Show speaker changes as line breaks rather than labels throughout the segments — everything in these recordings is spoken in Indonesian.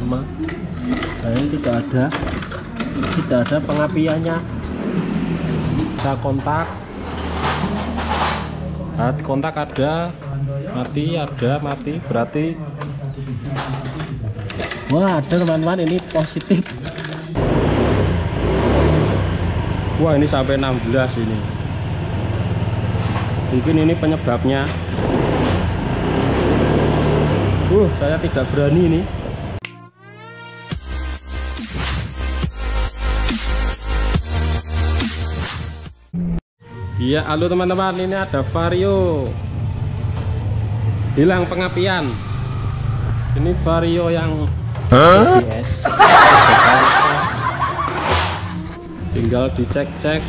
teman-teman. Nah, ini tidak ada pengapiannya. Kita kontak, ada mati, berarti wah, ada teman-teman, ini positif. Wah, ini sampai 16 ini. Mungkin ini penyebabnya. Saya tidak berani ini. Iya, halo teman-teman, ini ada Vario hilang pengapian. Ini Vario yang ABS. Tinggal dicek-cek.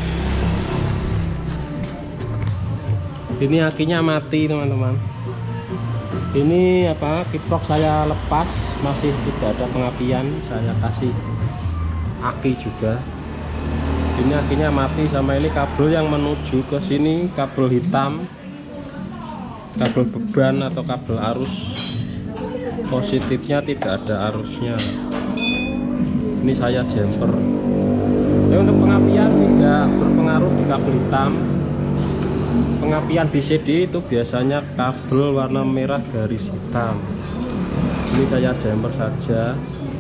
Ini akinya mati teman-teman. Ini apa, kiprok saya lepas, masih tidak ada pengapian. Saya kasih aki juga. Ini akinya mati, sama ini kabel yang menuju ke sini, kabel hitam, kabel beban atau kabel arus. Positifnya tidak ada arusnya. Ini saya jumper. Untuk pengapian tidak berpengaruh di kabel hitam. Pengapian BCD itu biasanya kabel warna merah garis hitam. Ini saya jumper saja.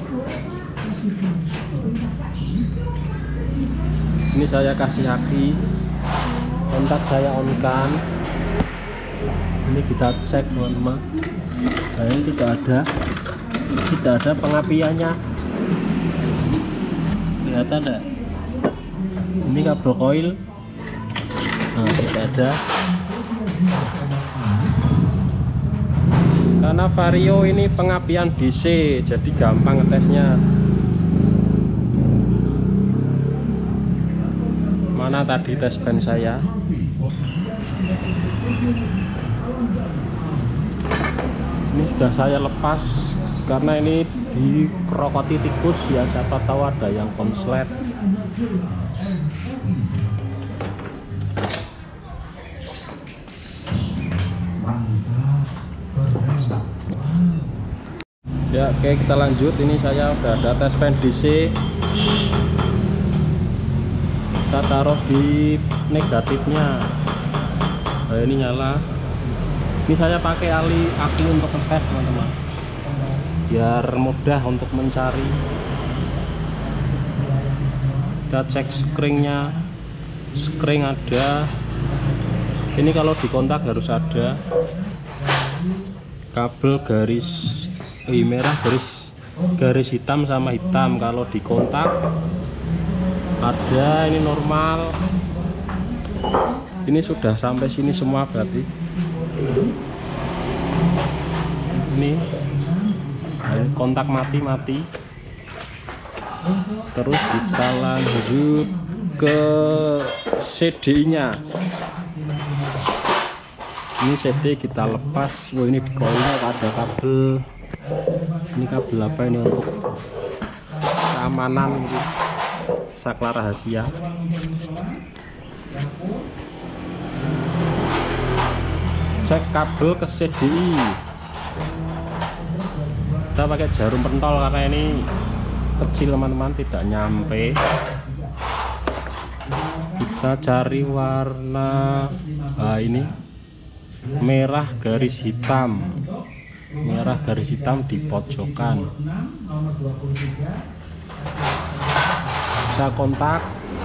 Ini saya kasih aki, kontak saya on kan. Ini kita cek teman-teman. Nah, ini tidak ada pengapiannya. Kelihatan enggak? Ini kabel koil. Nah, tidak ada. Karena Vario ini pengapian DC, jadi gampang ngetesnya. Mana tadi tes ban saya? Ini sudah saya lepas karena ini dikerokoti tikus ya, siapa tahu ada yang konslet. Ya, oke, kita lanjut. Ini saya udah ada tes ban DC. Kita taruh di negatifnya. Nah, ini nyala. Ini saya pakai aki untuk ngetes teman-teman, biar mudah untuk mencari. Kita cek skringnya, skring ada. Ini kalau dikontak harus ada kabel garis merah garis hitam sama hitam. Kalau dikontak ada, ini normal. Ini sudah sampai sini semua berarti. Ini kontak mati. Terus kita lanjut ke CD nya. Ini CD kita lepas. Wah, ini di koilnya ada kabel. Ini kabel apa ini, untuk keamanan gitu. Saklar rahasia. Cek kabel ke CDI. Kita pakai jarum pentol karena ini kecil teman-teman, tidak nyampe. Kita cari warna ini merah garis hitam. Merah garis hitam di pojokan. Kita kontak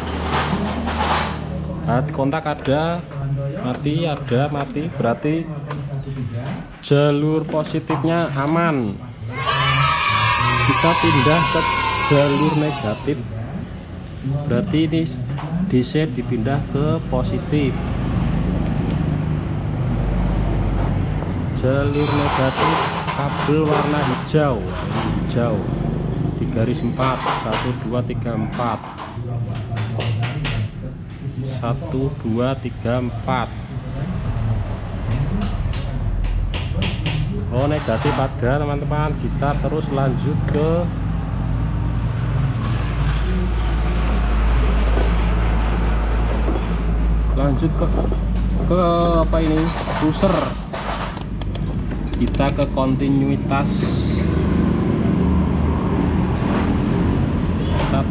ada mati, berarti jalur positifnya aman. Kita pindah ke jalur negatif, berarti ini DC dipindah ke positif. Jalur negatif kabel warna hijau, di garis 4, 1 2 3 4, 1 2 3 4. Oh, negatif ada teman-teman. Kita terus lanjut ke apa ini, pusher. Kita ke kontinuitas.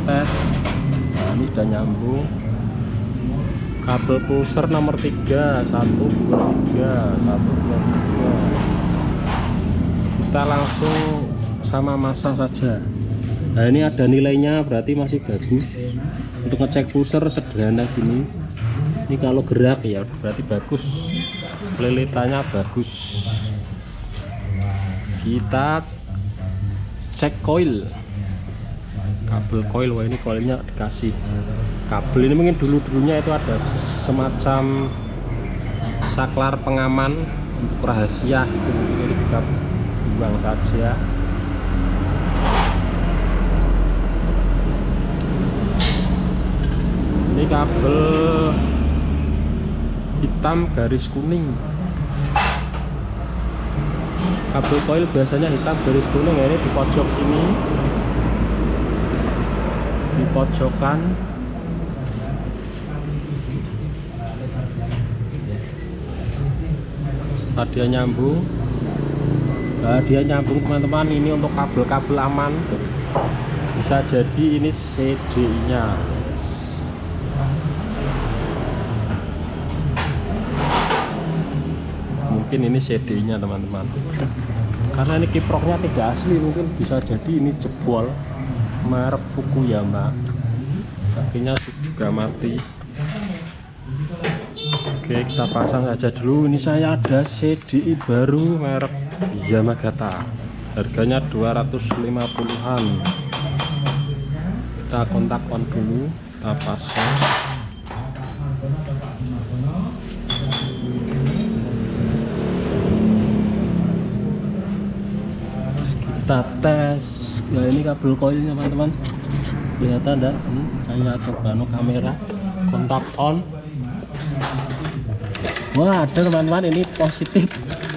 tes. Nah, ini sudah nyambung. Kabel pusher nomor 3 123 123. Kita langsung sama masang saja. Nah, ini ada nilainya, berarti masih bagus. Untuk ngecek pusher sederhana gini. Ini kalau gerak ya berarti bagus, lilitannya bagus. Kita cek koil, kabel koil. Wah, ini koilnya dikasih kabel. Ini mungkin dulunya itu ada semacam saklar pengaman untuk rahasia, itu kita buang saja. Ini kabel hitam garis kuning. Kabel koil biasanya hitam garis kuning. Ini di pojok sini, di pojokan. Dia nyambung. Nah, dia nyambung teman-teman. Ini untuk kabel-kabel aman. Bisa jadi ini CDI nya. Mungkin ini CDI nya teman-teman, karena ini kiproknya tidak asli. Mungkin bisa jadi ini jebol, merek Fukuyama, kakinya juga mati. Oke, kita pasang saja dulu. Ini saya ada CDI baru merek Yamagata, harganya 250-an. Kita kontak on dulu, kita pasang. Kita tes. Nah, ini kabel koilnya teman-teman, kelihatan enggak? Saya coba kamera, kontak on. Wah, ada teman-teman, ini positif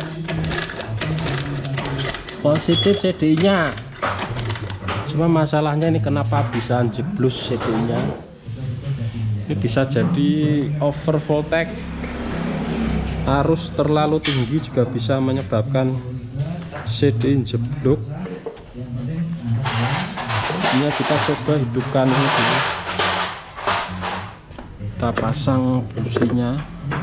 CDI nya. Cuma masalahnya ini kenapa bisa jeblus CDI nya. Ini bisa jadi over voltage, arus terlalu tinggi juga bisa menyebabkan CDI jeblok. Ini kita coba hidupkan ini dulu. Kita pasang businya.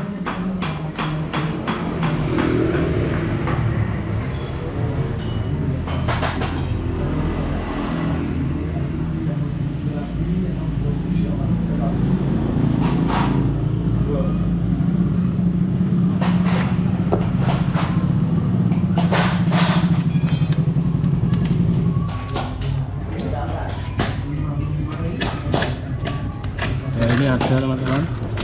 Ini ada teman-teman,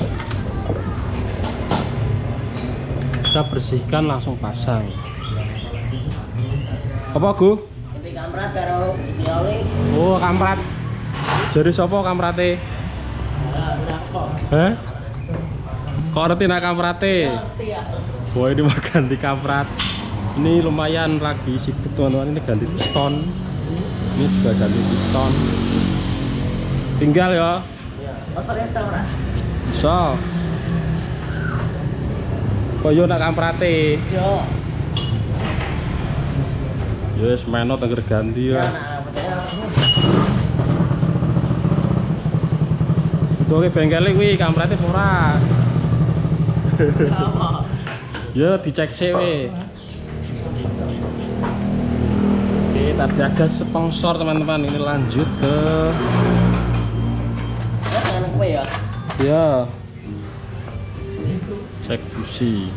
kita bersihkan langsung pasang. Apa Gu? Oh, kamprat. Jadi sopo kamprate? Hah? Kok ngerti nak kamprate? Wah, ini mau ganti kamprat. Ini lumayan lagi sibuk teman-teman. Ini ganti piston. Ini juga ganti piston. Tinggal ya. Bisa. Koyo nak kamprate. Yo. Yes, meno tenger ganti ya. Oke, bengkel kuwi kamprate ora. Yo dicek sih we. Oke, tadi ada sponsor teman-teman. Ini lanjut ke ya, cek busi.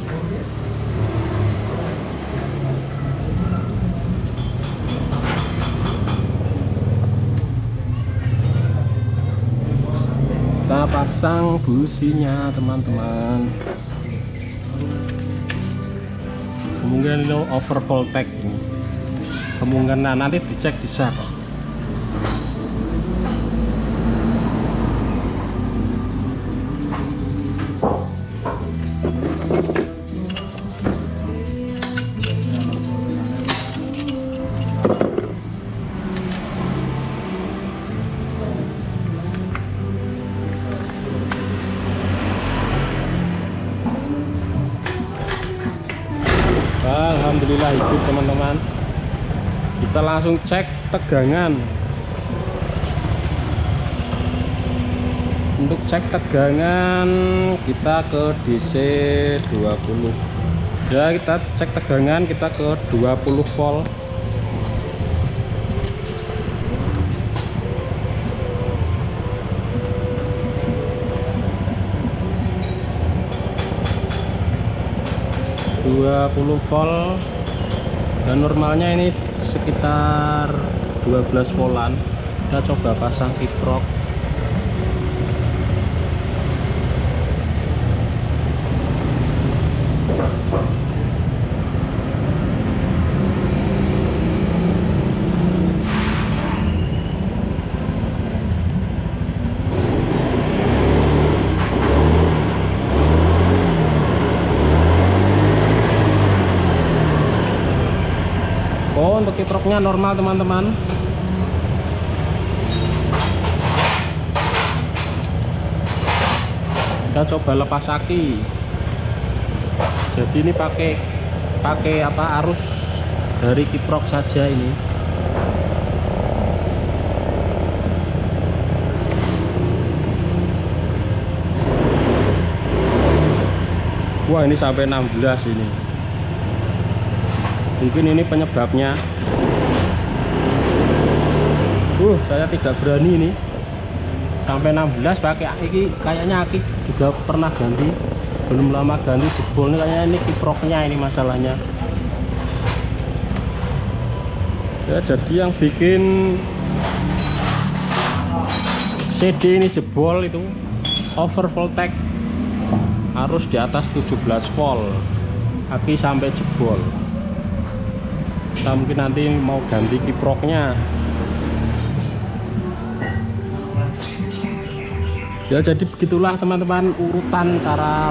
Kita pasang businya teman-teman. Kemungkinan ini over voltage ini. Kemungkinan nanti dicek bisa kok. Alhamdulillah hidup teman-teman. Kita langsung cek tegangan. Untuk cek tegangan kita ke DC 20 ya, kita cek tegangan kita ke 20 volt. Dan normalnya ini sekitar 12 voltan. Kita coba pasang kiprok. Oh, untuk kiproknya normal teman-teman. Kita coba lepas aki. Jadi ini pakai apa, arus dari kiprok saja ini. Wah, ini sampai 16 ini. Mungkin ini penyebabnya. Saya tidak berani ini. Sampai 16 pakai aki, kayaknya aki juga pernah ganti. Belum lama ganti, jebol nih kayaknya, ini kiproknya ini masalahnya. Ya, jadi yang bikin CD ini jebol itu over voltage, harus di atas 17 volt. Aki sampai jebol. Kita mungkin nanti mau ganti kiproknya. Ya, jadi begitulah teman-teman urutan cara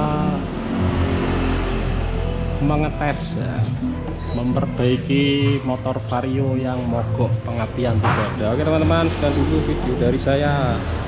mengetes ya, memperbaiki motor Vario yang mogok pengapian tidak ada. Oke teman-teman, sekian dulu video dari saya.